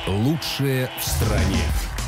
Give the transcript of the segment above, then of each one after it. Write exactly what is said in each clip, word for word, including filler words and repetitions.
Лучшее в стране.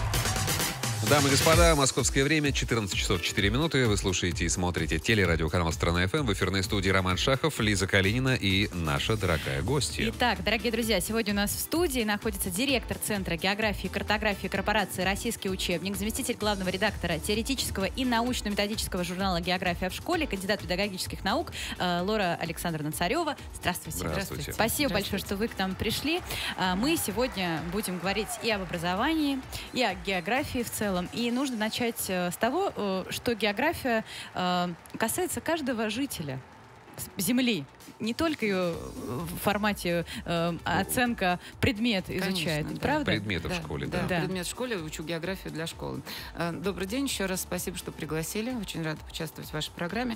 Дамы и господа, московское время, четырнадцать часов четыре минуты. Вы слушаете и смотрите телерадиоканал «Страна ФМ». В эфирной студии Роман Шахов, Лиза Калинина и наша дорогая гостья. Итак, дорогие друзья, сегодня у нас в студии находится директор Центра географии и картографии корпорации «Российский учебник», заместитель главного редактора теоретического и научно-методического журнала «География в школе», кандидат педагогических наук э, Лора Александровна Царева. Здравствуйте. Здравствуйте. Спасибо Здравствуйте. большое, что вы к нам пришли. А, мы сегодня будем говорить и об образовании, и о географии в целом. И нужно начать э, с того, э, что география э, касается каждого жителя Земли. Не только ее в формате э, оценка предмет изучает, Конечно, да. правда? Предметы в Да, школе, да, да. Да. предмет в школе, учу географию для школы. Э, Добрый день, еще раз спасибо, что пригласили. Очень рада поучаствовать в вашей программе.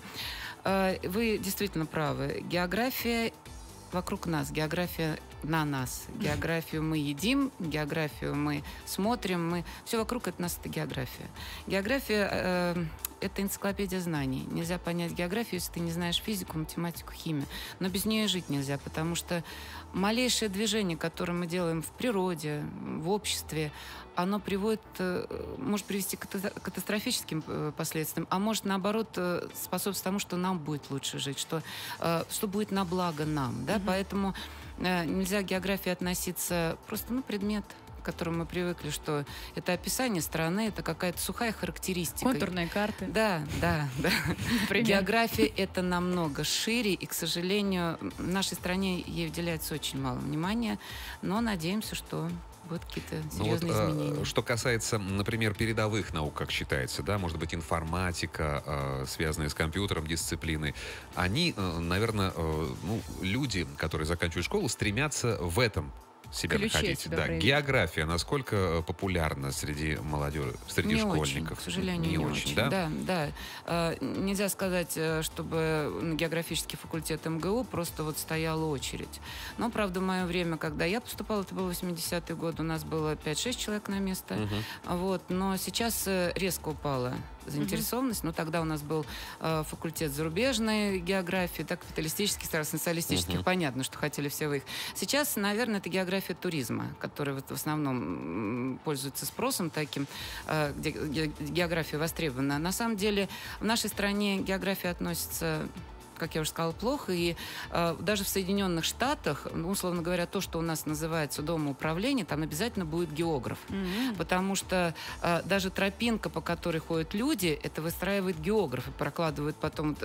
Э, Вы действительно правы. География вокруг нас, география на нас. Географию мы едим, географию мы смотрим, мы... все вокруг это нас, это география. География э, это энциклопедия знаний. Нельзя понять географию, если ты не знаешь физику, математику, химию. Но без нее жить нельзя, потому что малейшее движение, которое мы делаем в природе, в обществе, оно приводит, может привести к катастрофическим последствиям, а может, наоборот, способствовать тому, что нам будет лучше жить, что, что будет на благо нам. Да? Mm-hmm. Поэтому нельзя к географии относиться просто, ну, предмет, к которому мы привыкли, что это описание страны, это какая-то сухая характеристика. Контурные карты. Да, да, да. Например. География — это намного шире, и, к сожалению, в нашей стране ей уделяется очень мало внимания, но надеемся, что будут какие-то серьезные ну, вот, изменения. Э, что касается, например, передовых наук, как считается, да, может быть, информатика, э, связанная с компьютером, дисциплины, они, э, наверное, э, ну, люди, которые заканчивают школу, стремятся в этом себя Ключе находить. себя Да. проявить. География насколько популярна среди молодежи, среди не школьников? Очень, к сожалению, не, не очень. очень, да? Да, да. А, нельзя сказать, чтобы на географический факультет эм гэ у просто вот стояла очередь. Но, правда, в мое время, когда я поступала, это был восьмидесятый год, у нас было пять-шесть человек на место. Угу. Вот. Но сейчас резко упала заинтересованность. Uh-huh. Но тогда у нас был э, факультет зарубежной географии, так, капиталистических, социалистических. Uh-huh. Понятно, что хотели все вы их. Сейчас, наверное, это география туризма, которая вот в основном пользуется спросом таким, э, где география востребована. На самом деле в нашей стране география относится, как я уже сказала, плохо. И э, даже в Соединенных Штатах, ну, условно говоря, то, что у нас называется дома управления, там обязательно будет географ. Mm-hmm. Потому что э, даже тропинка, по которой ходят люди, это выстраивает географ и прокладывают потом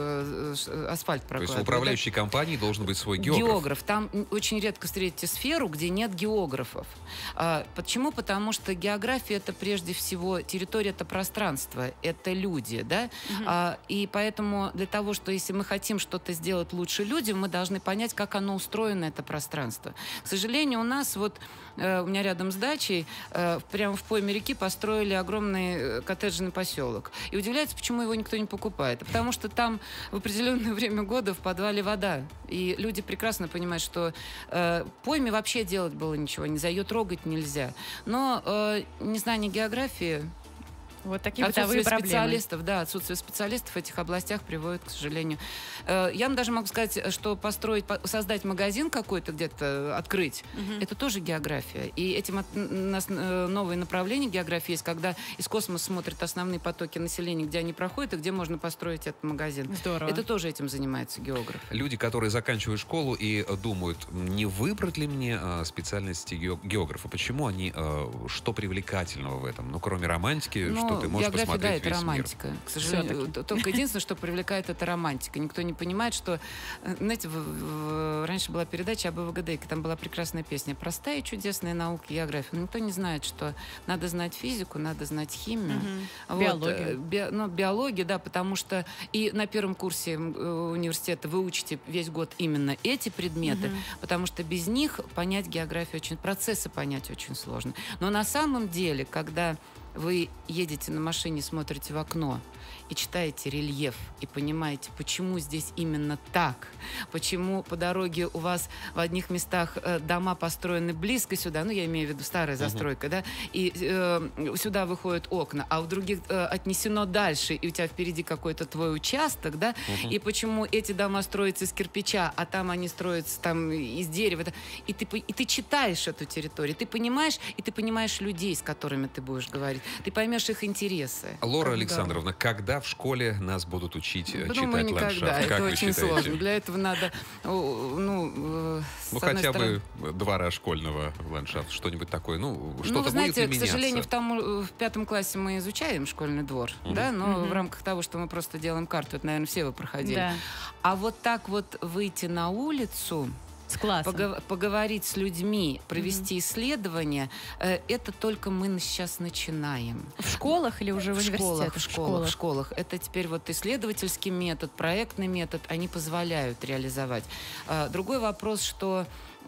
э, э, асфальт прокладывают. То есть в управляющей компании должен быть свой географ. Географ. Там очень редко встретите сферу, где нет географов. А, почему? Потому что география — это прежде всего территория, это пространство, это люди. Да? Mm-hmm. А, и поэтому для того, что если мы хотим что-то сделать лучше людям, мы должны понять, как оно устроено, это пространство. К сожалению, у нас вот, э, у меня рядом с дачей, э, прямо в пойме реки построили огромный коттеджный поселок. И удивляется, почему его никто не покупает. Потому что там в определенное время года в подвале вода. И люди прекрасно понимают, что э, пойме вообще делать было ничего нельзя, ее трогать нельзя. Но э, незнание географии... Вот такие бытовые проблемы. Специалистов, да, отсутствие специалистов в этих областях приводит, к сожалению. Я даже могу сказать, что построить, создать магазин какой-то где-то, открыть, угу. это тоже география. И этим у нас новые направления географии есть, когда из космоса смотрят основные потоки населения, где они проходят, и где можно построить этот магазин. Здорово. Это тоже этим занимается географ. Люди, которые заканчивают школу и думают, не выбрать ли мне специальности географа, почему они, что привлекательного в этом? Ну, кроме романтики, Но что ты можешь география, посмотреть да, это весь романтика. мир. К сожалению, все-таки. Только единственное, что привлекает, это романтика. Никто не понимает, что... Знаете, в, в, раньше была передача об ВГД, там была прекрасная песня «Простая и чудесная наука география». Но никто не знает, что надо знать физику, надо знать химию. Угу. Вот. Биологию. Би, ну, биологию, да, потому что и на первом курсе университета вы учите весь год именно эти предметы, угу. потому что без них понять географию очень... Процессы понять очень сложно. Но на самом деле, когда вы едете на машине, смотрите в окно и читаете рельеф, и понимаете, почему здесь именно так, почему по дороге у вас в одних местах э, дома построены близко сюда, ну, я имею в виду старая застройка, uh-huh. да, и э, сюда выходят окна, а в других э, отнесено дальше, и у тебя впереди какой-то твой участок, да, uh-huh. и почему эти дома строятся из кирпича, а там они строятся там из дерева, да, и ты, и ты читаешь эту территорию, ты понимаешь, и ты понимаешь людей, с которыми ты будешь говорить, ты поймешь их интересы. Лора Когда? Александровна, когда в школе нас будут учить Ну, читать мы никогда. ландшафт? Это Как вы очень считаете? сложно. Для этого надо, ну, э, с Ну, одной хотя стороны... бы двора школьного ландшафта, что-нибудь такое. Ну, что-то Ну, вы знаете, будет ли к сожалению, меняться? в, тому, в пятом классе мы изучаем школьный двор, uh-huh. да, но uh-huh. в рамках того, что мы просто делаем карту, это, наверное, все вы проходили. Да. А вот так вот выйти на улицу, с классом. Погов- поговорить с людьми, провести mm-hmm. исследования, э, это только мы сейчас начинаем. В школах или уже в, в университетах? Школах, в школах, в школах. Это теперь вот исследовательский метод, проектный метод, они позволяют реализовать. Э, другой вопрос, что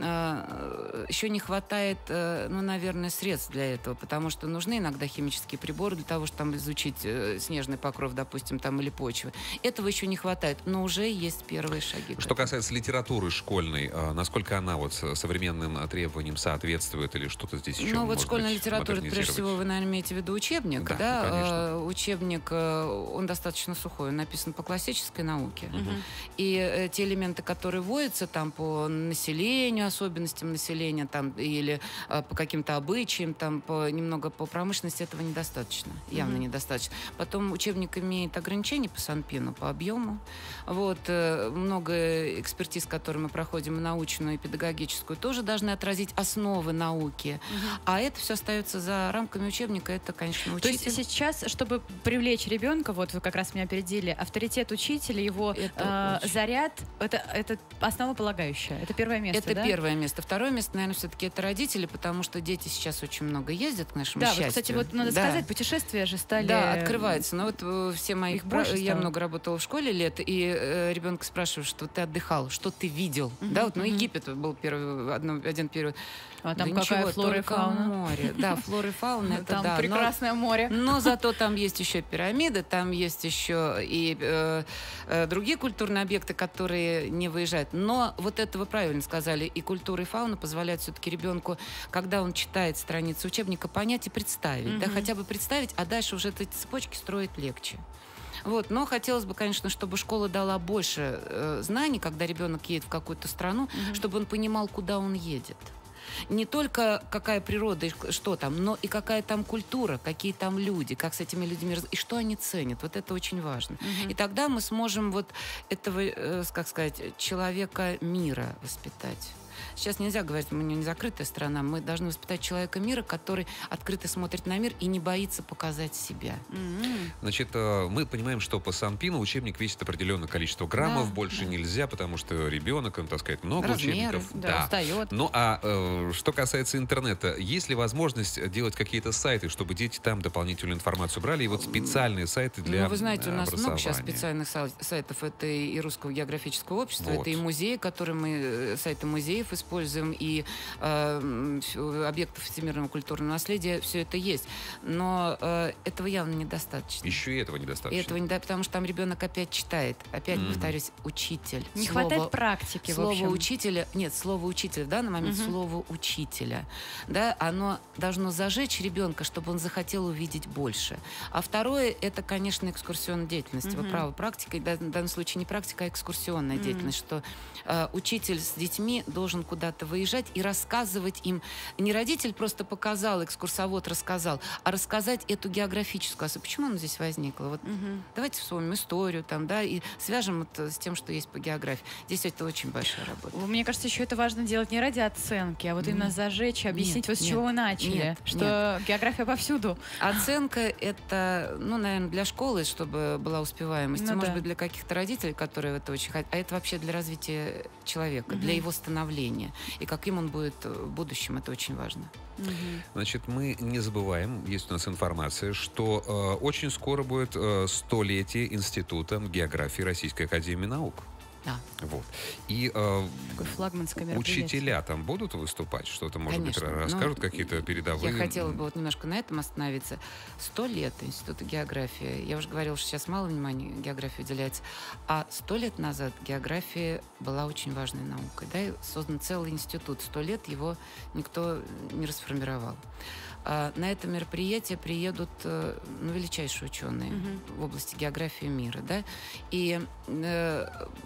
э, еще не хватает, э, ну, наверное, средств для этого, потому что нужны иногда химические приборы для того, чтобы там изучить э, снежный покров, допустим, там, или почвы. Этого еще не хватает, но уже есть первые шаги. Что касается литературы школьной, э, насколько она вот современным требованиям соответствует или что-то здесь еще Ну, вот может школьная быть, литература, прежде всего, вы, наверное, имеете в виду учебник, да? да? Ну, конечно. Э, учебник, э, он достаточно сухой, он написан по классической науке. Угу. И э, те элементы, которые вводятся там по населению, особенностям населения, там, или э, по каким-то обычаям, там, по, немного по промышленности, этого недостаточно, явно Мгм. недостаточно. Потом учебник имеет ограничения по Санпину, по объему. Вот, э, много экспертиз, которые мы проходим, и научную, и педагогическую, тоже должны отразить основы науки. Мгм. А это все остается за рамками учебника, это, конечно, То учитель. есть сейчас, чтобы привлечь ребенка, вот вы как раз меня опередили, авторитет учителя, его Это э, очень. заряд, это, это основополагающее, это первое место, Это да? первое место. Второе место, наверное, все-таки это родители, потому что дети сейчас очень много ездят, к нашему Да, вот, счастью. кстати, вот надо Да. сказать, путешествия же стали... Да, открывается. Но вот э, все мои... Их больше Я стало. много работала в школе лет, и э, ребенка спрашивают, что ты отдыхал, что ты видел. Мгм, Да, вот, ну, мгм. Египет был первый, одно- один период. А там Да какая ничего, флора и только фауна? море. Да, флора и фауна, это Там да. но- прекрасное море. Но зато там есть еще пирамиды, там есть еще и э, э, другие культурные объекты, которые не выезжают. Но вот это вы правильно сказали, и культура, и фауна позволяют все-таки ребенку, когда он читает страницы учебника, понять и представить. Да, Мгм. хотя бы представить, а дальше уже эти цепочки строить легче. Вот. Но хотелось бы, конечно, чтобы школа дала больше э, знаний, когда ребенок едет в какую-то страну, Мгм. чтобы он понимал, куда он едет. Не только какая природа и что там, но и какая там культура, какие там люди, как с этими людьми, раз- и что они ценят. Вот это очень важно. Мгм. И тогда мы сможем вот этого, э, как сказать, человека мира воспитать. Сейчас нельзя говорить, мы не закрытая страна, мы должны воспитать человека мира, который открыто смотрит на мир и не боится показать себя. М. Значит, э, мы понимаем, что по Санпину учебник весит определенное количество граммов, Да, больше да. нельзя, потому что ребенок, он таскает много Размеры, учебников. Да, устает. Ну, а э, что касается интернета, есть ли возможность делать какие-то сайты, чтобы дети там дополнительную информацию брали, и вот специальные сайты для Ну, вы знаете, у нас много сейчас образования? специальных сай- сайтов. Это и Русского географического общества, Вот. это и музеи, которые мы, э, сайты музеев используем, и э, м, ф- объектов всемирного культурного наследия, все это есть. Но э, этого явно недостаточно. Еще и этого И недостаточно. этого не да, потому что там ребенок опять читает. Опять, Мгм. повторюсь, учитель. Не Слово- хватает практики, в Слово общем. учителя, нет, слово учителя, в данный момент Мгм. слово учителя, да, оно должно зажечь ребенка, чтобы он захотел увидеть больше. А второе, это, конечно, экскурсионная деятельность. Вы Мгм. правы, практика, и да- в данном случае не практика, а экскурсионная Мгм. деятельность, что э, учитель с детьми должен куда-то выезжать и рассказывать им. Не родитель просто показал, экскурсовод рассказал, а рассказать эту географическую особенность. Почему она здесь возникла? Вот Мгм. давайте вспомним историю там, да, и свяжем это с тем, что есть по географии. Здесь это очень большая работа. Мне кажется, еще это важно делать не ради оценки, а вот именно Нет. зажечь, объяснить, Нет, вот с нет, чего вы начали. нет, Что география повсюду. Оценка это, ну, наверное, для школы, чтобы была успеваемость. Ну Может да. быть, для каких-то родителей, которые это очень хотят. А это вообще для развития человека, Мгм. для его становления. И каким он будет в будущем, это очень важно. Мгм. Значит, мы не забываем, есть у нас информация, что э, очень скоро будет э, столетие Института географии Российской Академии Наук. Да. Вот. И э, Такое флагманское мероприятие. учителя там будут выступать? Что-то, может Конечно. быть, расскажут Ну, какие-то передовые? Я хотела бы вот немножко на этом остановиться. Сто лет Института географии. Я уже говорила, что сейчас мало внимания географии уделяется. А сто лет назад география была очень важной наукой. Да, и создан целый институт. Сто лет его никто не расформировал. А на это мероприятие приедут э, ну, величайшие ученые Мгм. в области географии мира. Да? И э,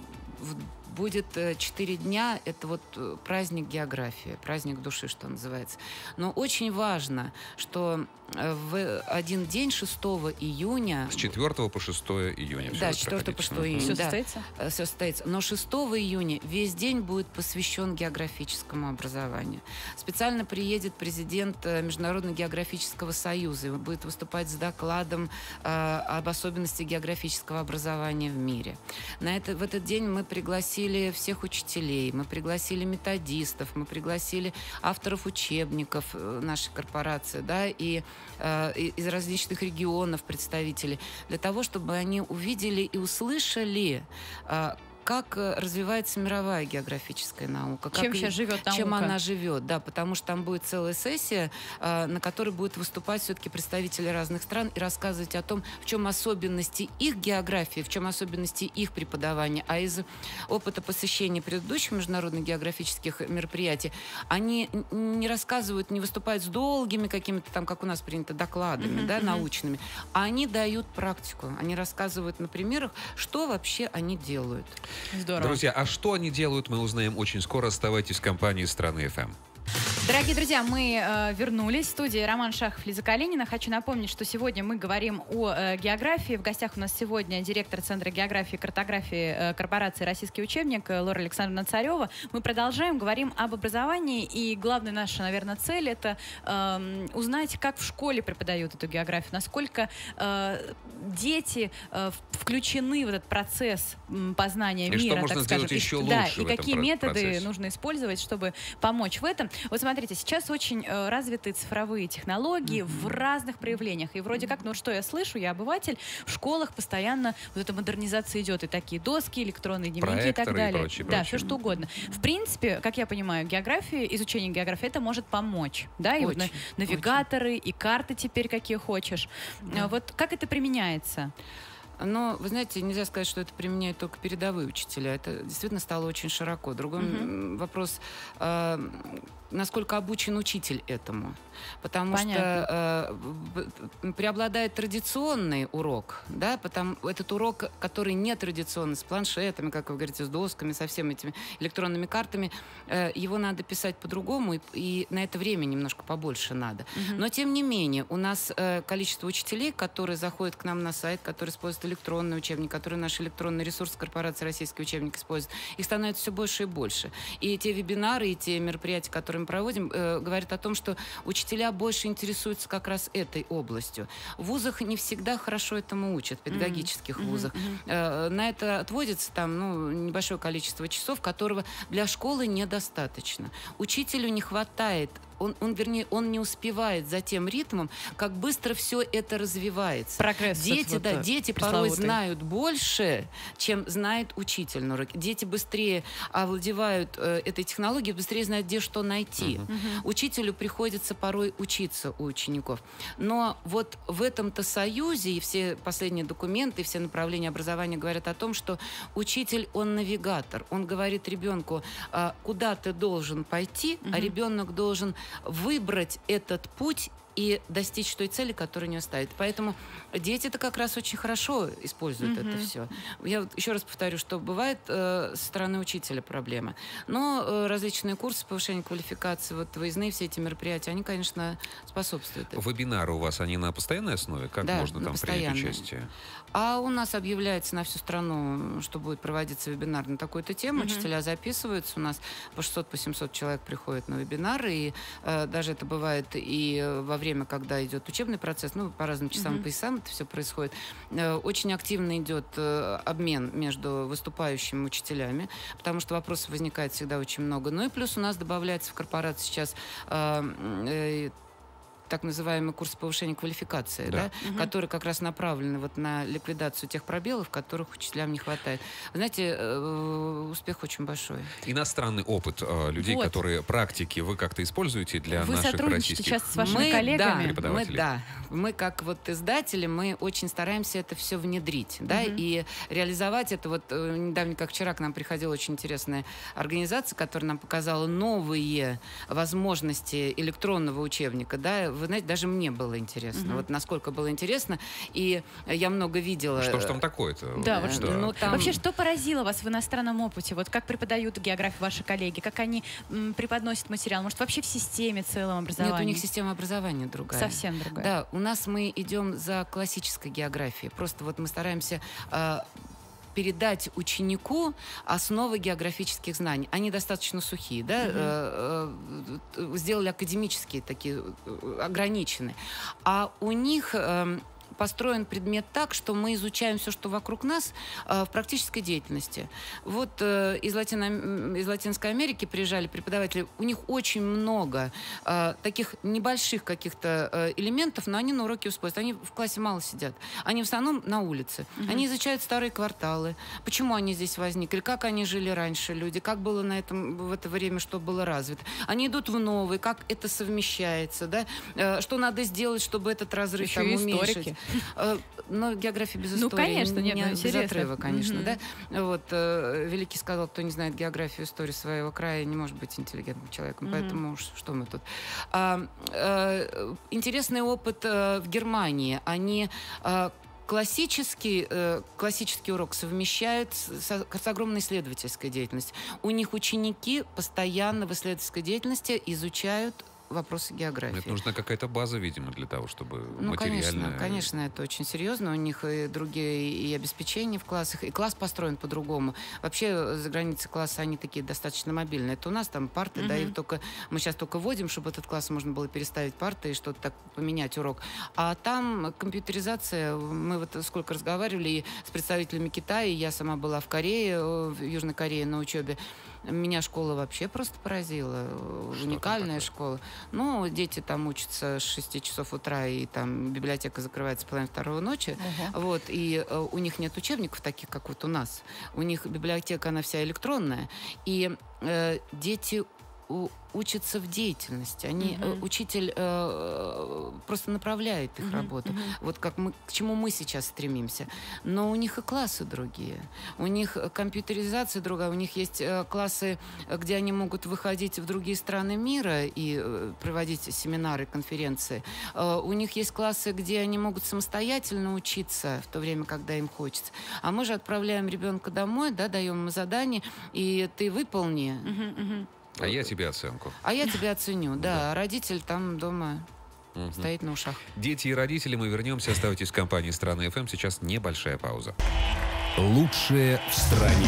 в- будет э, четыре дня. Это вот э, праздник географии, праздник души, что называется. Но очень важно, что э, в один день, шестого июня... С четвёртого по шестое июня. всё Да, будет с четвёртого по проходить. шестое Мгм. июня. Все Да. состоится? Э, Все состоится. Но шестого июня весь день будет посвящен географическому образованию. Специально приедет президент э, Международного географического союза. И он будет выступать с докладом э, об особенностях географического образования в мире. На это, в этот день мы пригласили всех учителей, мы пригласили методистов, мы пригласили авторов учебников э, нашей корпорации, да, и э, и- из различных регионов представителей, для того, чтобы они увидели и услышали, э, как э, развивается мировая географическая наука. Чем как и- сейчас живет наука? чем она живет, да, потому что там будет целая сессия, э, на которой будут выступать все-таки представители разных стран и рассказывать о том, в чем особенности их географии, в чем особенности их преподавания. А из опыта посещения предыдущих международных географических мероприятий они н- не рассказывают, не выступают с долгими какими-то там, как у нас принято, докладами, Мгм, да, мгм. научными, а они дают практику, они рассказывают на примерах, что вообще они делают. Здорово. Друзья, а что они делают, мы узнаем очень скоро. Оставайтесь в компании «Страны эф эм». Дорогие друзья, мы э, вернулись в студии. Роман Шахов, Лиза Калинина. Хочу напомнить, что сегодня мы говорим о э, географии. В гостях у нас сегодня директор Центра географии и картографии э, корпорации «Российский учебник» э, Лора Александровна Царева. Мы продолжаем, говорим об образовании. И главная наша, наверное, цель — это э, узнать, как в школе преподают эту географию, насколько э, дети э, в- включены в этот процесс м, познания И что мира, можно так скажем. сделать еще ш- да, лучше и в этом какие про- методы процессе? нужно использовать, чтобы помочь в этом. Вот смотрите, сейчас очень э, развиты цифровые технологии в разных проявлениях. И вроде как, ну что я слышу, я обыватель, в школах постоянно вот эта модернизация идет. И такие доски, электронные дневники и так Проекторы и далее. прочее, да, прочее. все что угодно. В принципе, как я понимаю, география, изучение географии, это может помочь. Да, и вот на- Очень, навигаторы, и карты теперь какие хочешь. Да. А Вот как это применяется? Но, вы знаете, нельзя сказать, что это применяют только передовые учителя. Это действительно стало очень широко. Другой Мгм. м, вопрос, э, насколько обучен учитель этому. Потому Понятно. что э, б- преобладает традиционный урок, да, потому этот урок, который нетрадиционный, с планшетами, как вы говорите, с досками, со всеми этими электронными картами, э, его надо писать по-другому, и, и на это время немножко побольше надо. Мгм. Но, тем не менее, у нас э, количество учителей, которые заходят к нам на сайт, которые используют электронный учебник, которые наш электронный ресурс корпорации «Российский учебник» использует, их становится все больше и больше. И те вебинары, и те мероприятия, которые мы проводим, э, говорят о том, что учителя больше интересуются как раз этой областью. В вузах не всегда хорошо этому учат, в педагогических Мгм, вузах. мгм. Э, На это отводится там, ну, небольшое количество часов, которого для школы недостаточно. Учителю не хватает, он, он, вернее, он не успевает за тем ритмом, как быстро все это развивается. Прогресс. Дети, вот, да, вот, дети порой пресловутый. знают больше, чем знает учитель на уроке. Дети быстрее овладевают э, этой технологией, быстрее знают, где что найти. Мгм. Мгм. Учителю приходится порой учиться у учеников. Но вот в этом-то союзе и все последние документы, и все направления образования говорят о том, что учитель, он навигатор. Он говорит ребенку, а, куда ты должен пойти, а Мгм. ребенок должен выбрать этот путь и достичь той цели, которую у него ставит. Поэтому дети-то как раз очень хорошо используют Мгм. это все. Я вот еще раз повторю, что бывает э, со стороны учителя проблемы. Но э, различные курсы повышения квалификации, вот выездные все эти мероприятия, они, конечно, способствуют этому. Вебинары у вас, они на постоянной основе? Как Да, можно на там принять постоянной. участие? А у нас объявляется на всю страну, что будет проводиться вебинар на такую-то тему. Мгм. Учителя записываются. У нас по шестьсот, по семьсот человек приходят на вебинары. И э, даже это бывает и э, во время, когда идет учебный процесс. Ну, по разным часам, Мгм. поясам это все происходит. Э, очень активно идет э, обмен между выступающими учителями, потому что вопросов возникает всегда очень много. Ну и плюс у нас добавляется в корпорации сейчас э, э, так называемый курс повышения квалификации, Да. да, Мгм. который как раз направлен вот на ликвидацию тех пробелов, которых учителям не хватает. Вы знаете, э, успех очень большой. Иностранный опыт э, людей, Вот. которые практики, вы как-то используете для Вы наших сотрудничаете российских? сейчас с вашими мы, коллегами? Да, мы, Преподавателей. да, мы как вот издатели, мы очень стараемся это все внедрить, да, Мгм. и реализовать это. Вот э, недавно, как вчера, к нам приходила очень интересная организация, которая нам показала новые возможности электронного учебника, да. Вы знаете, даже мне было интересно, Мгм. вот насколько было интересно, и я много видела. Что ж там такое-то? Да, вот что. Ну, там- Вообще, что поразило вас в иностранном опыте? Вот как преподают географию ваши коллеги? Как они м, преподносят материал? Может, вообще в системе целом образования? Нет, у них система образования другая. Совсем другая. Да, у нас мы идем за классической географией. Просто вот мы стараемся э, передать ученику основы географических знаний. Они достаточно сухие, да, Мгм. э, э, сделали академические такие, э, ограниченные. А у них э, построен предмет так, что мы изучаем все, что вокруг нас, э, в практической деятельности. Вот э, из, Латино- из Латинской Америки приезжали преподаватели, у них очень много э, таких небольших каких-то э, элементов, но они на уроке усвоят. Они в классе мало сидят. Они в основном на улице. Мгм. Они изучают старые кварталы, почему они здесь возникли, как они жили раньше, люди, как было на этом, в это время, что было развито. Они идут в новый, как это совмещается, да, э, что надо сделать, чтобы этот разрыв Еще там и уменьшить. историки. Э, Но география без Ну, истории. конечно, нет, ну, без интересно. отрыва, конечно, Мгм. да. Вот, э, Великий сказал, кто не знает географию, историю своего края, не может быть интеллигентным человеком. Мгм. Поэтому уж что мы тут. А, э, интересный опыт э, в Германии. Они э, классический, э, классический урок совмещают с, с- с огромной исследовательской деятельностью. У них ученики постоянно в исследовательской деятельности изучают вопросы географии. Это нужна какая-то база, видимо, для того, чтобы Ну, материально... конечно, конечно, это очень серьезно. У них и другие и обеспечения в классах, и класс построен по-другому. Вообще, за границей класса они такие достаточно мобильные. Это у нас там парты, да, и Мгм. только мы сейчас только вводим, чтобы этот класс можно было переставить парты и что-то так поменять урок. А там компьютеризация, мы вот сколько разговаривали и с представителями Китая, я сама была в Корее, в Южной Корее на учебе. Меня школа вообще просто поразила. Что Уникальная там такое? школа. Ну, дети там учатся с шести часов утра, и там библиотека закрывается в половине второго ночи. Ого. Вот, и э, у них нет учебников таких, как вот у нас. У них библиотека, она вся электронная. И э, дети у- учатся в деятельности. Они, э, Мгм. учитель э, просто направляет их Мгм, работу. мгм. Вот как мы, к чему мы сейчас стремимся. Но у них и классы другие. У них э, компьютеризация другая. У них есть э, классы, э, где они могут выходить в другие страны мира и э, проводить семинары, конференции. Э, у них есть классы, где они могут самостоятельно учиться в то время, когда им хочется. А мы же отправляем ребенка домой, да, даем ему задание, и ты выполни, Мгм, мгм. А я тебе оценку. а я тебя оценю. Да, а родитель там дома Мгм. стоит на ушах. Дети и родители, мы вернемся. Оставайтесь в компании «Страна эф эм». Сейчас небольшая пауза. Лучшее в стране.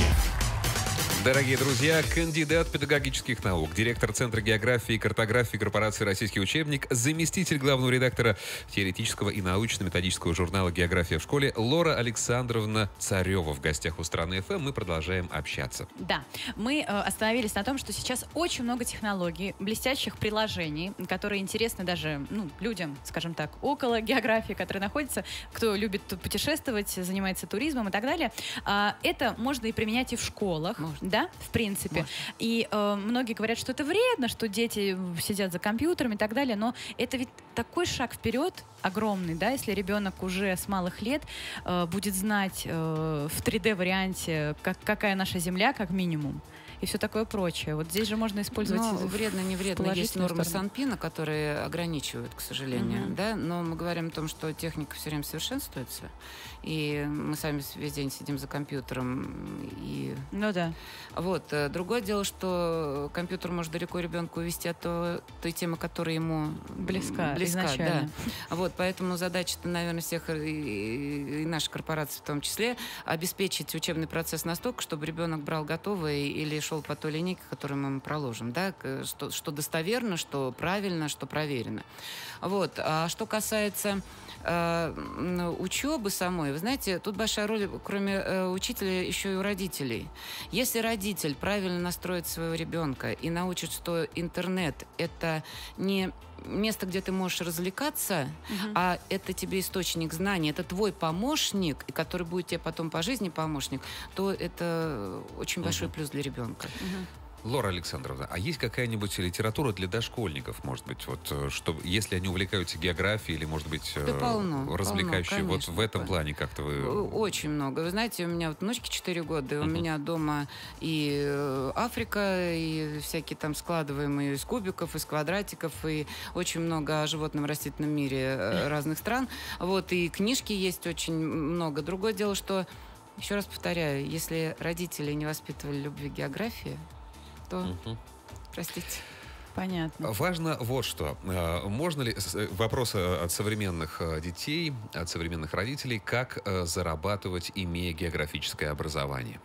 Дорогие друзья, кандидат педагогических наук, директор Центра географии и картографии корпорации «Российский учебник», заместитель главного редактора теоретического и научно-методического журнала «География в школе» Лора Александровна Царева в гостях у «Страны эф эм». Мы продолжаем общаться. Да, мы э, остановились на том, что сейчас очень много технологий, блестящих приложений, которые интересны даже ну, людям, скажем так, около географии, которые находятся, кто любит тут путешествовать, занимается туризмом и так далее. А, это можно и применять и в школах, Можно. да, в принципе. Можно. И э, многие говорят, что это вредно, что дети сидят за компьютером и так далее, но это ведь такой шаг вперед огромный, да, если ребенок уже с малых лет э, будет знать э, в три дэ-варианте, как, какая наша Земля, как минимум, и все такое прочее. Вот здесь же можно использовать... Ну, в- вредно, не вредно. Есть положительную нормы сторону. Санпина, которые ограничивают, к сожалению. Мгм. Да? Но мы говорим о том, что техника все время совершенствуется. И мы сами весь день сидим за компьютером. И Ну да. вот. Э, Другое дело, что компьютер может далеко ребенка увести от то- той темы, которая ему м, Близка, близка, изначально. да. Вот, поэтому задача-то, наверное, всех, и, и- и нашей корпорации в том числе, обеспечить учебный процесс настолько, чтобы ребенок брал готовое или шел по той линейке, которую мы ему проложим, да, к- что, что достоверно, что правильно, что проверено. Вот. А что касается э, м, учебы самой, вы знаете, тут большая роль, кроме э, учителя, еще и у родителей. Если родитель правильно настроит своего ребенка и научит, что интернет — это не место, где ты можешь развлекаться, угу. а это тебе источник знаний, это твой помощник, и который будет тебе потом по жизни помощник, то это очень большой угу. плюс для ребенка. Угу. Лора Александровна, а есть какая-нибудь литература для дошкольников, может быть, вот, что, если они увлекаются географией или, может быть, да полно, развлекающей, полно, вот в этом плане как-то вы... Очень много. Вы знаете, у меня вот внучке четыре года, и у uh-huh. меня дома и Африка, и всякие там складываемые из кубиков, из квадратиков, и очень много о животном растительном мире разных стран. Вот, и книжки есть очень много. Другое дело, что, еще раз повторяю, если родители не воспитывали любви к географии, то, угу. простите. Понятно. Важно вот что. Можно ли... Вопрос от современных детей, от современных родителей, как зарабатывать, имея географическое образование?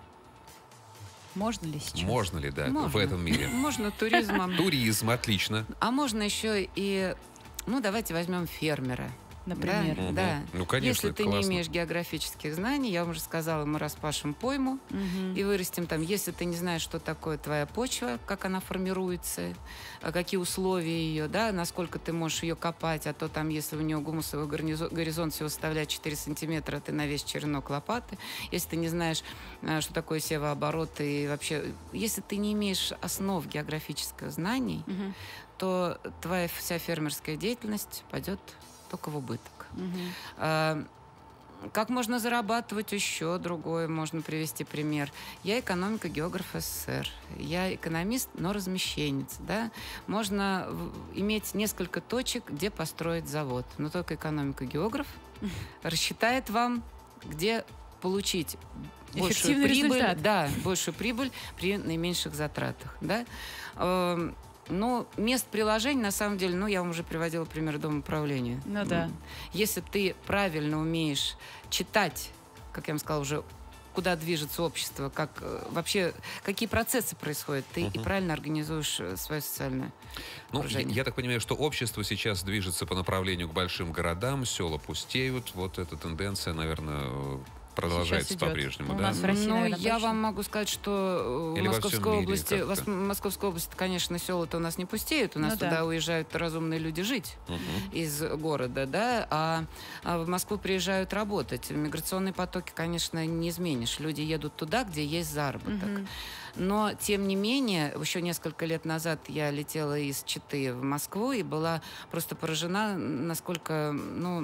Можно ли сейчас? Можно ли, да, можно. В этом мире? Можно туризмом. Туризм, отлично. А можно еще и... Ну, давайте возьмем фермера. Например. Да, угу. да. Ну, конечно, если ты классно. не имеешь географических знаний, я вам уже сказала, мы распашем пойму угу. и вырастим там. Если ты не знаешь, что такое твоя почва, как она формируется, какие условия ее, да, насколько ты можешь ее копать, а то там, если у нее гумусовый горизонт всего составляет четыре сантиметра, ты на весь черенок лопаты. Если ты не знаешь, что такое севооборот, и вообще, если ты не имеешь основ географических знаний, угу. то твоя вся фермерская деятельность пойдет только в убыток. Uh-huh. А, как можно зарабатывать еще? Другое можно привести пример. Я экономика-географ СССР. Я экономист, но размещенец. Да? Можно в- иметь несколько точек, где построить завод. Но только экономика-географ uh-huh. рассчитает вам, где получить большую прибыль, результат. Да, большую прибыль при наименьших затратах. Да? А, Но мест приложений, на самом деле, ну, я вам уже приводила пример дома управления. Ну да. Если ты правильно умеешь читать, как я вам сказала уже, куда движется общество, как вообще, какие процессы происходят, ты uh-huh. и правильно организуешь свое социальное ну, окружение. Я, я так понимаю, что общество сейчас движется по направлению к большим городам, села пустеют. Вот эта тенденция, наверное, продолжается по-прежнему, да? России, ну, наверное, я больше. вам могу сказать, что Или в Московской мире области, как-то? в Московской области, конечно, села-то у нас не пустеют, у нас Ну, туда да. уезжают разумные люди жить Угу. из города, да, а, а в Москву приезжают работать. Миграционные потоки, конечно, не изменишь. Люди едут туда, где есть заработок. Мгм. Но, тем не менее, еще несколько лет назад я летела из Читы в Москву и была просто поражена, насколько, ну,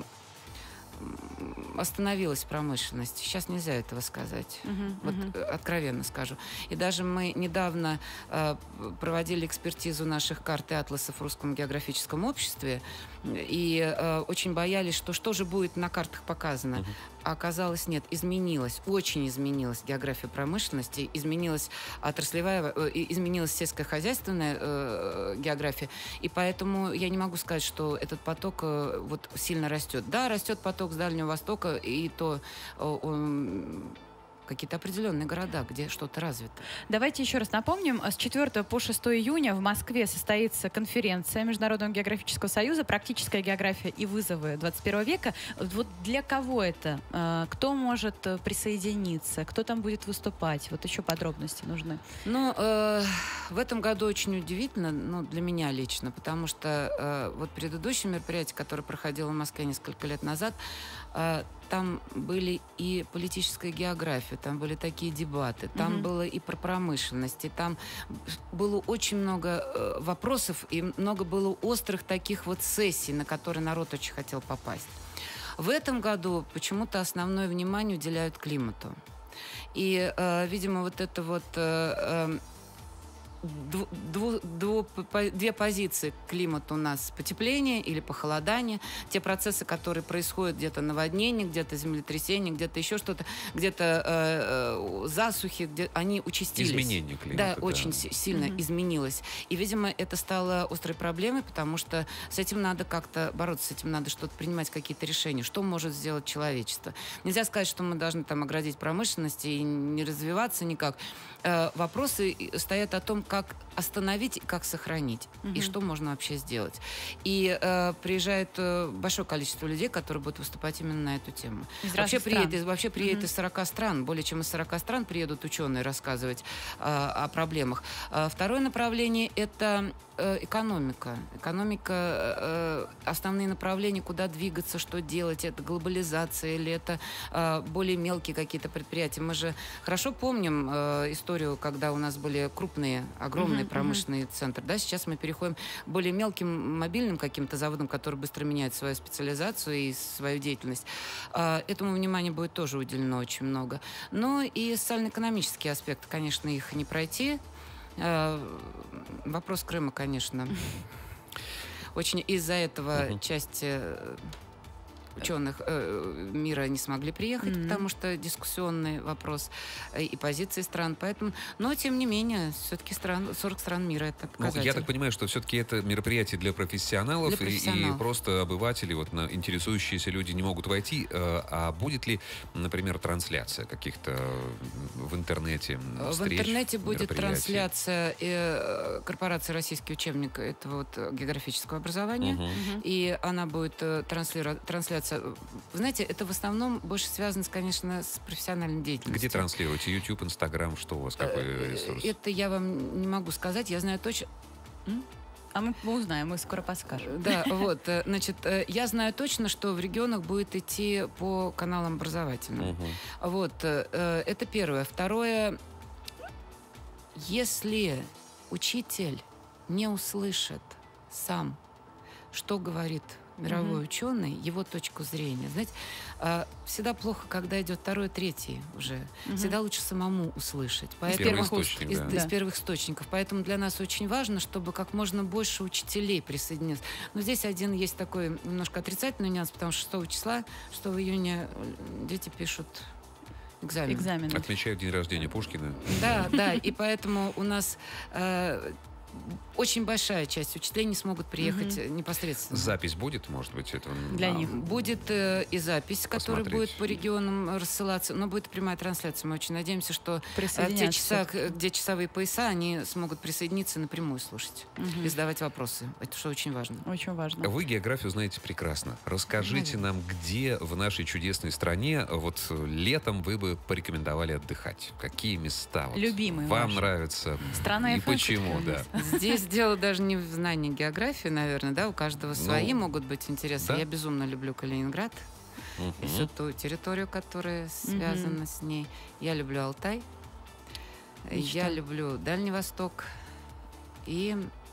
остановилась промышленность. Сейчас нельзя этого сказать. Мгм, Вот мгм. э, откровенно скажу. И даже мы недавно э, проводили экспертизу наших карт и атласов в Русском географическом обществе и э, очень боялись, что что же будет на картах показано. Мгм. А оказалось, нет, изменилась, очень изменилась география промышленности, изменилась отраслевая, э, и изменилась сельскохозяйственная э, география. И поэтому я не могу сказать, что этот поток э, вот сильно растет. Да, растет поток с Дальнего Востока, и то э, он, какие-то определенные города, где что-то развито. Давайте еще раз напомним. С четвёртого по шестое июня в Москве состоится конференция Международного географического союза «Практическая география и вызовы двадцать первого века». Вот для кого это? Э, Кто может э, присоединиться? Кто там будет выступать? Вот еще подробности нужны. Ну, э, в этом году очень удивительно, ну, для меня лично, потому что э, вот предыдущее мероприятие, которое проходило в Москве несколько лет назад, э, там были и политическая география, там были такие дебаты, там Мгм. было и про промышленность, и там было очень много э, вопросов, и много было острых таких вот сессий, на которые народ очень хотел попасть. В этом году почему-то основное внимание уделяют климату. И, э, видимо, вот это вот э, э, дву- дву- дву- по- две позиции к климату у нас: потепление или похолодание. Те процессы, которые происходят, где-то наводнение, где-то землетрясение, где-то еще что-то, где-то э, э, засухи, где они участились. Изменение климата. Да, очень си- сильно Мгм. изменилось. И, видимо, это стало острой проблемой, потому что с этим надо как-то бороться, с этим надо что-то принимать, какие-то решения. Что может сделать человечество? Нельзя сказать, что мы должны там оградить промышленность и не развиваться никак. Э, вопросы стоят о том, как как остановить и как сохранить, Мгм. и что можно вообще сделать. И э, приезжает э, большое количество людей, которые будут выступать именно на эту тему. Из Вообще разных приедет, стран. из- вообще приедет Мгм. из сорока стран, более чем из сорока стран приедут ученые рассказывать э, о проблемах. А второе направление – это э, экономика. Экономика, э, основные направления, куда двигаться, что делать, это глобализация или это э, более мелкие какие-то предприятия. Мы же хорошо помним э, историю, когда у нас были крупные, огромные Мгм, промышленные центры. Да? Сейчас мы переходим к более мелким мобильным каким-то заводам, которые быстро меняют свою специализацию и свою деятельность. А, Этому внимания будет тоже уделено очень много. Ну и социально-экономические аспекты, конечно, их не пройти. А, Вопрос Крыма, конечно, очень из-за этого Мгм. часть э, ученых э, мира не смогли приехать, Мгм. потому что дискуссионный вопрос э, и позиции стран. Поэтому, но тем не менее, все-таки стран, сорок стран мира это Ну, показатель. я так понимаю, что все-таки это мероприятие для профессионалов, Для и- И, профессионалов. просто обыватели, вот, на- интересующиеся люди не могут войти. Э, А будет ли, например, трансляция каких-то э, в интернете В встреч, интернете будет мероприятий? трансляция э, корпорации «Российский учебник» этого вот э, географического образования. Мгм. Мгм. И она будет э, транслира- трансляция. Вы знаете, это в основном больше связано, с, конечно, с профессиональной деятельностью. Где транслируете? YouTube, Instagram, что у вас, какой Э, ресурс? Это я вам не могу сказать. Я знаю точно. А мы, мы узнаем, мы скоро подскажем. Да, вот, э, значит, э, я знаю точно, что в регионах будет идти по каналам образовательным. Мгм. Вот, э, э, это первое. Второе, если учитель не услышит сам, что говорит мировой Мгм. ученый, его точку зрения. Знаете, а, всегда плохо, когда идет второй, третий уже. Мгм. Всегда лучше самому услышать. Первый первых уст. источник, из, да. из Да. первых источников. Поэтому для нас очень важно, чтобы как можно больше учителей присоединилось. Но здесь один есть такой немножко отрицательный нюанс, потому что шестого числа, шестого июня э, дети пишут экзамен. Экзамены. Отмечают день рождения Пушкина. Да, да, и поэтому у нас э, очень большая часть учителей не смогут приехать Мгм. э, непосредственно. Запись будет, может быть, этого? Для А, них. Будет э, и запись, которая Посмотреть. будет по регионам рассылаться, но будет и прямая трансляция. Мы очень надеемся, что э, в те Присоединяться. часа, к- где часовые пояса, они смогут присоединиться и напрямую слушать Мгм. и задавать вопросы. Это что очень важно. Очень важно. Вы географию знаете прекрасно. Расскажите нам, где в нашей чудесной стране вот э, летом вы бы порекомендовали отдыхать? Какие места вот Любимые вам ваши. нравятся? Страна И эф эм, почему, какие у да. нас. Здесь дело даже не в знании географии, наверное, да, у каждого свои Ну, могут быть интересы. да. Я безумно люблю Калининград и Мгм. всю ту территорию, которая связана с ней. Я люблю Алтай, Мечта. я люблю Дальний Восток и,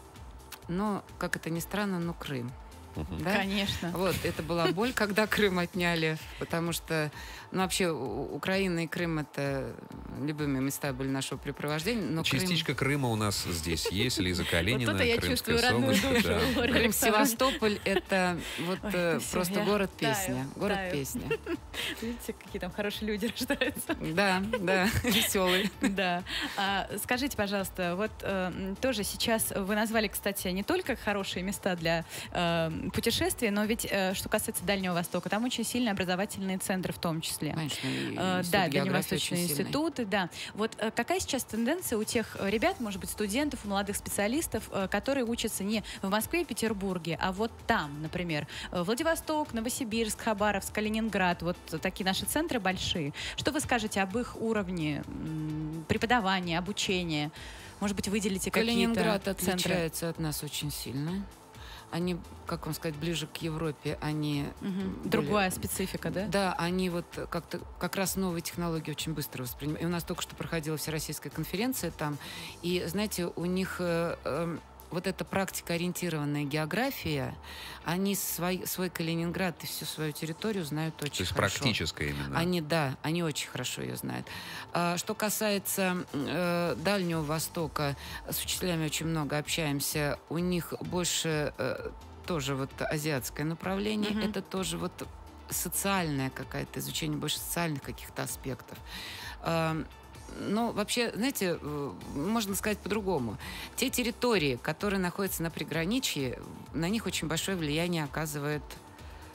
ну, как это ни странно, но Крым. Мгм. Да? Конечно. Вот, это была боль, когда Крым отняли, потому что, ну, вообще, У- Украина и Крым — это любимые места были нашего препровождения, но Крым... Частичка Крыма у нас здесь есть. Лиза Калинина, Вот это я крымская чувствую родную совушка, душу. да. Лори Крым, Александровна. Севастополь — это вот Ой, э, всё, просто я город-песня. таю, таю. Город-песня. Видите, какие там хорошие люди рождаются. Да, да, веселый. Да. А, скажите, пожалуйста, вот э, м, тоже сейчас вы назвали, кстати, не только хорошие места для э, путешествий, но ведь, э, что касается Дальнего Востока, там очень сильные образовательные центры в том числе. Конечно, и Э, институт Да, географии дальневосточные очень сильный. институты, да. Вот э, какая сейчас тенденция у тех э, ребят, может быть, студентов, молодых специалистов, э, которые учатся не в Москве и Петербурге, а вот там, например, э, Владивосток, Новосибирск, Хабаровск, Калининград, вот такие наши центры большие. Что вы скажете об их уровне м, преподавания, обучения? Может быть, выделите Калининград какие-то центры? отличается от нас очень сильно. Они, как вам сказать, ближе к Европе, они... Мгм. более- Другая специфика, да? Да, они вот как-то как раз новые технологии очень быстро воспринимают. И у нас только что проходила всероссийская конференция там, и, знаете, у них э, э, вот эта практикоориентированная география, они свой, свой Калининград и всю свою территорию знают очень То есть хорошо. практическая именно. Они, да, они очень хорошо ее знают. А, что касается э, Дальнего Востока, с учителями очень много общаемся. У них больше э, тоже вот азиатское направление. Мгм. Это тоже вот социальное какое-то изучение, больше социальных каких-то аспектов. А, ну, вообще, знаете, э, можно сказать по-другому. Те территории, которые находятся на приграничье, на них очень большое влияние оказывает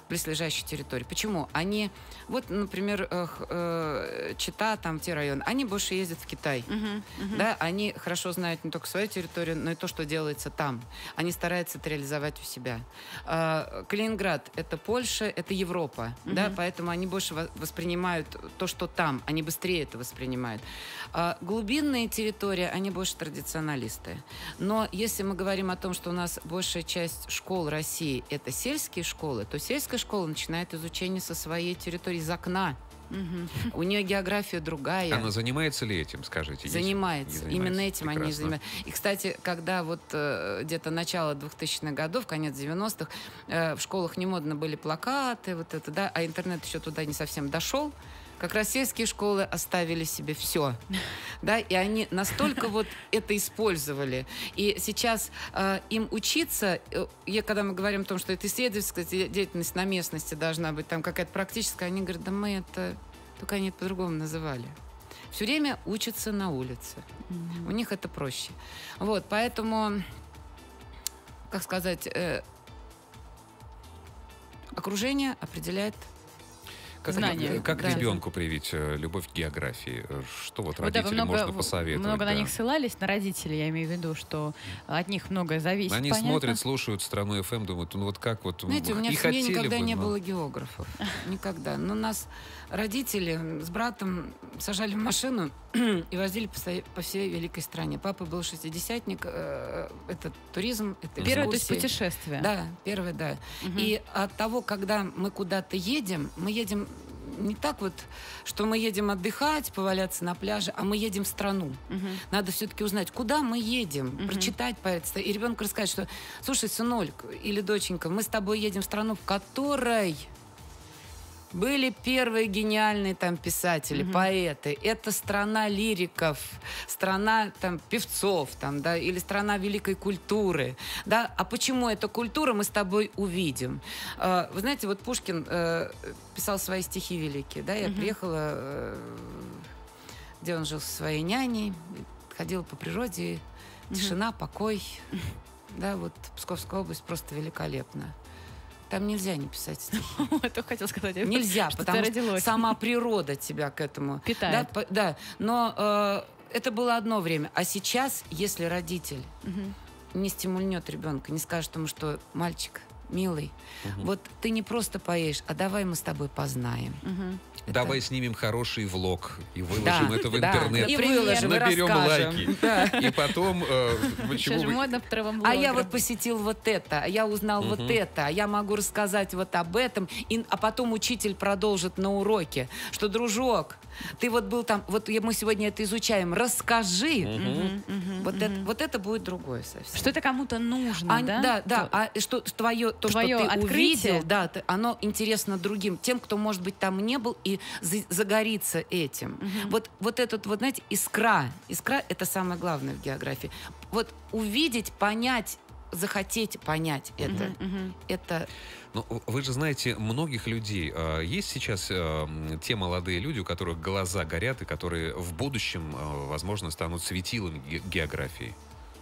близлежащей территории. Почему? Они, вот, например, э, э, Чита, там те районы, они больше ездят в Китай. Мгм, мгм. Да, они хорошо знают не только свою территорию, но и то, что делается там. Они стараются это реализовать у себя. А, Калининград — это Польша, это Европа, Мгм. да, поэтому они больше во- воспринимают то, что там, они быстрее это воспринимают. А глубинные территории, они больше традиционалисты. Но если мы говорим о том, что у нас большая часть школ России — это сельские школы, то сельская школа начинает изучение со своей территории, из окна. Мгм. У нее география другая. Она занимается ли этим, скажите? Есть? Занимается. Не Именно этим они Прекрасно. занимаются. И, кстати, когда вот э, где-то начало двухтысячных годов, конец девяностых, э, в школах не модно были плакаты, вот это, да, а интернет еще туда не совсем дошел, как раз сельские школы оставили себе все. Да, и они настолько вот это использовали. И сейчас э, им учиться, э, я, когда мы говорим о том, что это исследовательская де- деятельность на местности должна быть, там какая-то практическая, они говорят, да мы это, только они это по-другому называли. Все время учатся на улице. У них это проще. Вот, поэтому, как сказать, э, окружение определяет. Как, Знания. как Да. ребенку привить э, любовь к географии? Э, Что вот Вот, да, вы родителям много, можно посоветовать? много на да? них ссылались, на родителей, я имею в виду, что от них многое зависит. Они понятно. смотрят, слушают страну эф эм, думают, ну вот как вот... Знаете, у меня и в семье хотели никогда бы, не но- было географов. Никогда. Но нас родители с братом сажали в машину и возили по, со- по всей великой стране. Папа был шестидесятник, э, это туризм, это Первое, то есть экскурсии. путешествие. Да, первое, да. Мгм. И от того, когда мы куда-то едем, мы едем не так вот, что мы едем отдыхать, поваляться на пляже, а мы едем в страну. Мгм. Надо все-таки узнать, куда мы едем, Мгм. прочитать по это. И ребенку рассказать, что, слушай, сынок или доченька, мы с тобой едем в страну, в которой были первые гениальные там писатели, Мгм. поэты. Это страна лириков, страна там певцов, там, да, или страна великой культуры. Да? А почему эта культура, мы с тобой увидим. А, Вы знаете, вот Пушкин э, писал свои стихи великие. Да? Я Мгм. приехала, э, где он жил со своей няней, ходила по природе, Мгм. тишина, покой. Да, вот Псковская область просто великолепна. Там нельзя не писать стихи. Это хотел сказать. Нельзя, что-то потому что родилось. сама природа тебя к этому Питает. Да, по- да. Но э, это было одно время. А сейчас, если родитель Мгм. не стимульнет ребенка, не скажет ему, что мальчик, милый, Мгм. вот ты не просто поешь, а давай мы с тобой познаем. Мгм. Это- Давай снимем хороший влог и Да, выложим это в да, интернет. и Например, выложим, и наберем расскажем. лайки. Да. И потом... э, почему Сейчас же вы- модно в травом А я вот посетил вот это, а я узнал вот Мгм. это, а я могу рассказать вот об этом, и, а потом учитель продолжит на уроке, что, дружок, ты вот был там, вот я- мы сегодня это изучаем, расскажи. Мгм. Вот, это, вот это будет другое совсем. Что это кому-то нужно, А, да? да, да, То- а что твое, то, Твое что ты открытие. увидел, да, ты- оно интересно другим, тем, кто, может быть, там не был, и за- загорится этим. Мгм. Вот, вот этот, вот, знаете, искра. Искра — это самое главное в географии. Вот увидеть, понять, захотеть понять это. Мгм, мгм. Это Ну, вы же знаете, многих людей. э, Есть сейчас э, м, те молодые люди, у которых глаза горят, и которые в будущем, э, возможно, станут светилами ге- географии.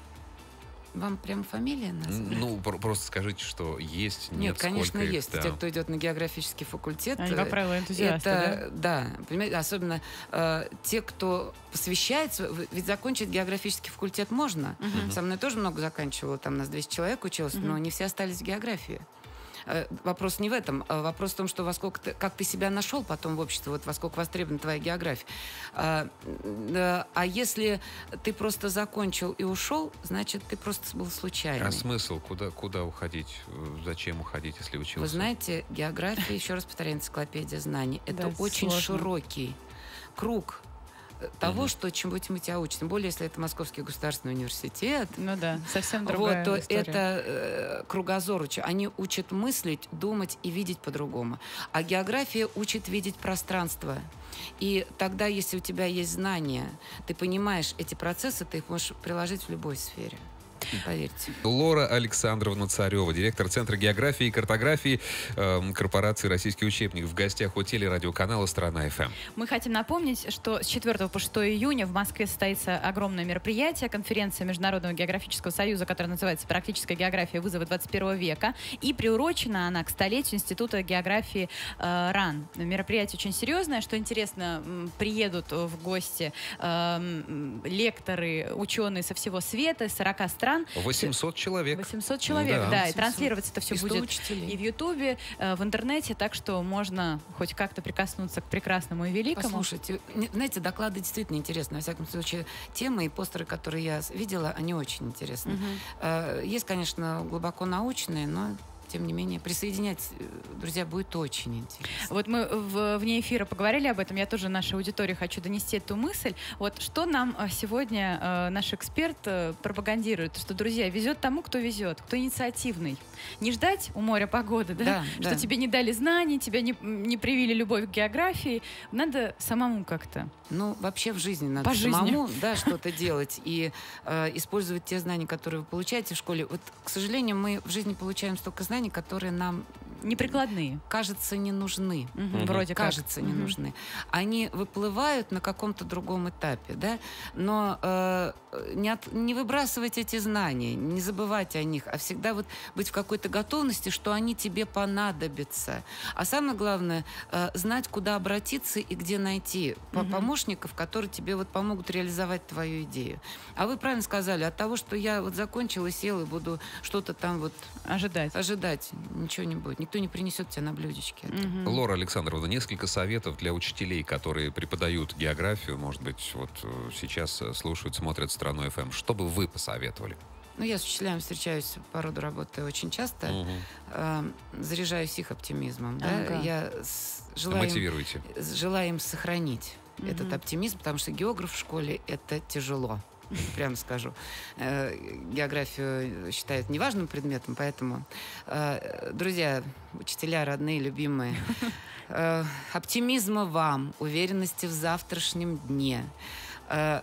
вам прям фамилия назвать? Ну, про- просто скажите, что есть, нет, Нет, конечно, сколько их, есть. да. Те, кто идет на географический факультет, Они, э, как правило, энтузиасты, это, да, понимаете, особенно э, те, кто посвящается, в- ведь закончить географический факультет можно. Мгм. Со мной тоже много заканчивало, там нас двести человек училось, Мгм. но не все остались в географии. Э, Вопрос не в этом, а вопрос в том, что во сколько ты, как ты себя нашел потом в обществе, вот во сколько востребована твоя география. А, э, а если ты просто закончил и ушел, значит, ты просто был случайный. А смысл? Куда, куда уходить? Э, Зачем уходить, если учился? Вы знаете, география, еще раз повторяю, энциклопедия знаний, это Да, очень сложно. широкий круг э, того, Мгм. что чему мы тебя учат. Тем более, если это Московский государственный университет, Ну да, совсем вот, другая то история. это э, кругозор. уча- Они учат мыслить, думать и видеть по-другому. А география учит видеть пространство. И тогда, если у тебя есть знания, ты понимаешь эти процессы, ты их можешь приложить в любой сфере. поверьте. Лора Александровна Царева, директор Центра географии и картографии э, корпорации «Российский учебник», в гостях у телерадиоканала «Страна эф эм». Мы хотим напомнить, что с четвёртого по шестое июня в Москве состоится огромное мероприятие, конференция Международного географического союза, которая называется «Практическая география. Вызовы двадцать первого века». И приурочена она к столетию Института географии э, РАН. Мероприятие очень серьезное. Что интересно, приедут в гости э, лекторы, ученые со всего света, из сорока стран. восемьсот человек. восемьсот человек, да. Да. И транслироваться это все И сто будет учителей. и в Ютубе, э, в интернете, так что можно хоть как-то прикоснуться к прекрасному и великому. Послушайте, не- знаете, доклады действительно интересны. Во всяком случае, темы и постеры, которые я с- видела, они очень интересны. Мгм. Э, Есть, конечно, глубоко научные, но тем не менее присоединять, э, друзья, будет очень интересно. Вот мы в, вне эфира поговорили об этом, я тоже нашей аудитории хочу донести эту мысль. Вот что нам э, сегодня э, наш эксперт э, пропагандирует, что, друзья, везет тому, кто везет, кто инициативный. Не ждать у моря погоды, да? Да, Что да. тебе не дали знаний, тебя не, не привили любовь к географии. Надо самому как-то. Ну, вообще в жизни надо По жизни. самому, да, что-то делать и э, использовать те знания, которые вы получаете в школе. Вот, к сожалению, мы в жизни получаем столько знаний, которые нам, Неприкладные. кажется, не нужны. Мгм, Мгм. Вроде как. Кажется, не Мгм. нужны. Они выплывают на каком-то другом этапе, да, но э, не, от- не выбрасывать эти знания, не забывать о них, а всегда вот быть в какой-то готовности, что они тебе понадобятся. А самое главное, э, знать, куда обратиться и где найти по- Мгм. помощников, которые тебе вот помогут реализовать твою идею. А вы правильно сказали, от того, что я вот закончила, села и буду что-то там вот Ожидать. ожидать, ничего не будет. Никто не принесет тебе на блюдечке. это. Мгм. Лора Александровна, несколько советов для учителей, которые преподают географию, может быть, вот э, сейчас э, слушают, смотрят «Страну эф эм». Что бы вы посоветовали? Ну, я с учителями встречаюсь по роду работы очень часто. Мгм. Э, заряжаюсь их оптимизмом. Да? Ага. Я с- желаю, им, Мотивируйте. желаю им сохранить Мгм. этот оптимизм, потому что географ в школе — это тяжело. Прямо скажу. Э, Географию считают неважным предметом, поэтому, э, друзья, учителя, родные, любимые, э, оптимизма вам, уверенности в завтрашнем дне. Э,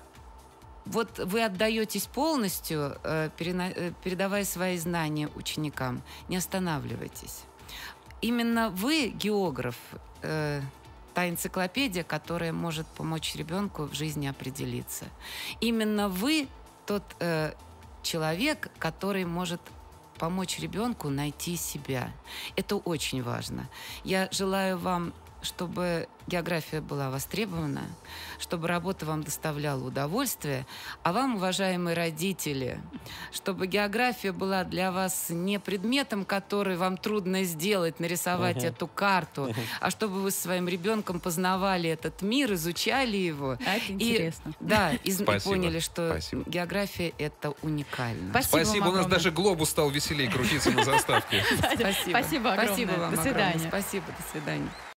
Вот вы отдаетесь полностью, э, перена- э, передавая свои знания ученикам. Не останавливайтесь. Именно вы, географ, э, та энциклопедия, которая может помочь ребенку в жизни определиться. Именно вы тот э, человек, который может помочь ребенку найти себя. Это очень важно. Я желаю вам, чтобы география была востребована, чтобы работа вам доставляла удовольствие, а вам, уважаемые родители, чтобы география была для вас не предметом, который вам трудно сделать, нарисовать Мгм. эту карту, а чтобы вы со своим ребенком познавали этот мир, изучали его. А это интересно. Да, и, з- и Спасибо. поняли, что Спасибо. география — это уникально. Спасибо вам Спасибо, у нас огромное. даже глобус стал веселее крутиться на заставке. Спасибо. Спасибо огромное. Спасибо вам До огромное. свидания. Спасибо, до свидания.